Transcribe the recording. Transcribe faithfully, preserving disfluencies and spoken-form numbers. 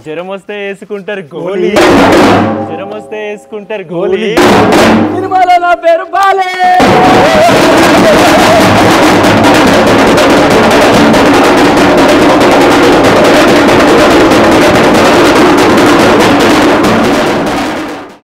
జ్వరం వస్తే వేసుకుంటారు గోళీ జ్వరం వస్తే వేసుకుంటారు గోళీ సినిమాలో నా పేరు బాలే